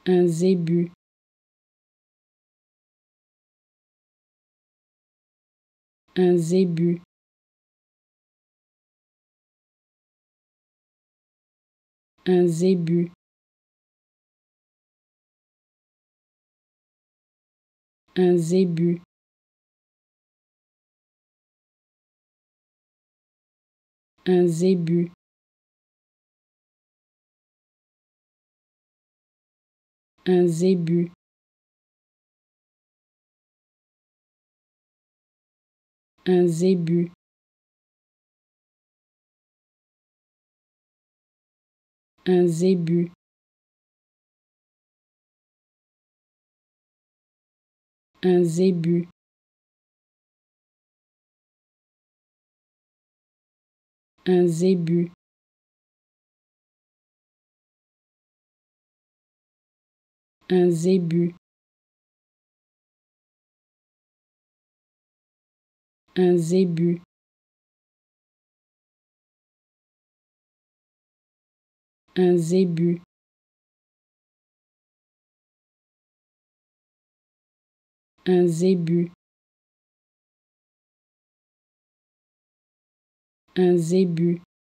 un zébu, un zébu, un zébu, un zébu, un zébu, un zébu, un zébu, un zébu, un zébu, un zébu, un zébu, un zébu, un zébu, un zébu, un zébu,